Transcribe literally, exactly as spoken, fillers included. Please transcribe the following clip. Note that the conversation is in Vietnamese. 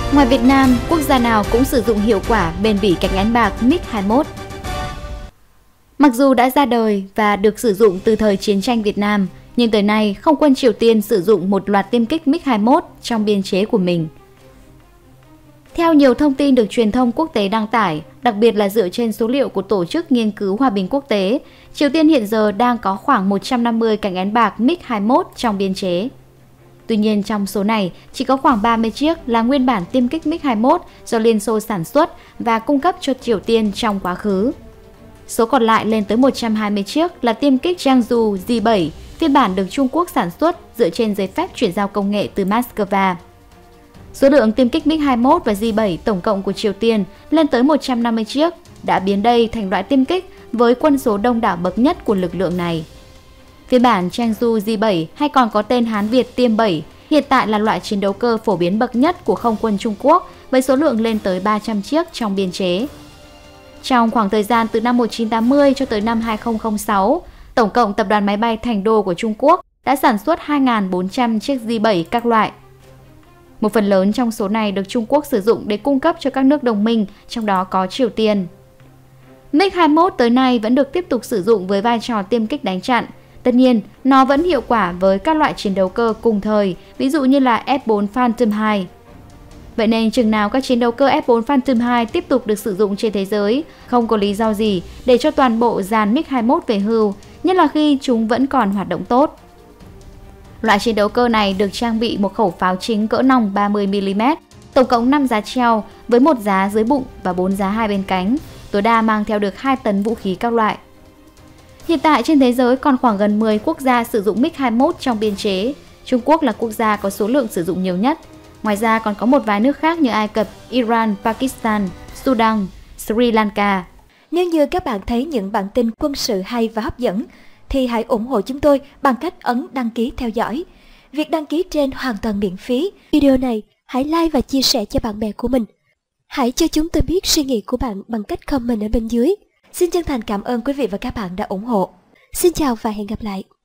Ngoài Việt Nam, quốc gia nào cũng sử dụng hiệu quả bền bỉ cánh án bạc MiG hai mươi mốt. Mặc dù đã ra đời và được sử dụng từ thời chiến tranh Việt Nam, nhưng tới nay không quân Triều Tiên sử dụng một loạt tiêm kích MiG hai mươi mốt trong biên chế của mình. Theo nhiều thông tin được truyền thông quốc tế đăng tải, đặc biệt là dựa trên số liệu của Tổ chức Nghiên cứu Hòa bình Quốc tế, Triều Tiên hiện giờ đang có khoảng một trăm năm mươi cánh án bạc MiG hai mươi mốt trong biên chế. Tuy nhiên trong số này, chỉ có khoảng ba mươi chiếc là nguyên bản tiêm kích MiG hai mươi mốt do Liên Xô sản xuất và cung cấp cho Triều Tiên trong quá khứ. Số còn lại lên tới một trăm hai mươi chiếc là tiêm kích Changzhou J bảy, phiên bản được Trung Quốc sản xuất dựa trên giấy phép chuyển giao công nghệ từ Moscow. Số lượng tiêm kích MiG hai mươi mốt và J bảy tổng cộng của Triều Tiên lên tới một trăm năm mươi chiếc, đã biến đây thành loại tiêm kích với quân số đông đảo bậc nhất của lực lượng này. Phiên bản Changzhou J bảy hay còn có tên Hán Việt Tiêm bảy hiện tại là loại chiến đấu cơ phổ biến bậc nhất của không quân Trung Quốc với số lượng lên tới ba trăm chiếc trong biên chế. Trong khoảng thời gian từ năm một nghìn chín trăm tám mươi cho tới năm hai nghìn không trăm lẻ sáu, tổng cộng tập đoàn máy bay Thành Đô của Trung Quốc đã sản xuất hai nghìn bốn trăm chiếc J bảy các loại. Một phần lớn trong số này được Trung Quốc sử dụng để cung cấp cho các nước đồng minh, trong đó có Triều Tiên. MiG hai mươi mốt tới nay vẫn được tiếp tục sử dụng với vai trò tiêm kích đánh chặn. Tất nhiên, nó vẫn hiệu quả với các loại chiến đấu cơ cùng thời, ví dụ như là F bốn Phantom hai. Vậy nên chừng nào các chiến đấu cơ F bốn Phantom hai tiếp tục được sử dụng trên thế giới, không có lý do gì để cho toàn bộ dàn MiG hai mươi mốt về hưu, nhất là khi chúng vẫn còn hoạt động tốt. Loại chiến đấu cơ này được trang bị một khẩu pháo chính cỡ nòng ba mươi mi li mét, tổng cộng năm giá treo với một giá dưới bụng và bốn giá hai bên cánh, tối đa mang theo được hai tấn vũ khí các loại. Hiện tại trên thế giới còn khoảng gần mười quốc gia sử dụng MiG hai mươi mốt trong biên chế. Trung Quốc là quốc gia có số lượng sử dụng nhiều nhất. Ngoài ra còn có một vài nước khác như Ai Cập, Iran, Pakistan, Sudan, Sri Lanka. Nếu như các bạn thấy những bản tin quân sự hay và hấp dẫn, thì hãy ủng hộ chúng tôi bằng cách ấn đăng ký theo dõi. Việc đăng ký trên hoàn toàn miễn phí. Video này hãy like và chia sẻ cho bạn bè của mình. Hãy cho chúng tôi biết suy nghĩ của bạn bằng cách comment ở bên dưới. Xin chân thành cảm ơn quý vị và các bạn đã ủng hộ. Xin chào và hẹn gặp lại.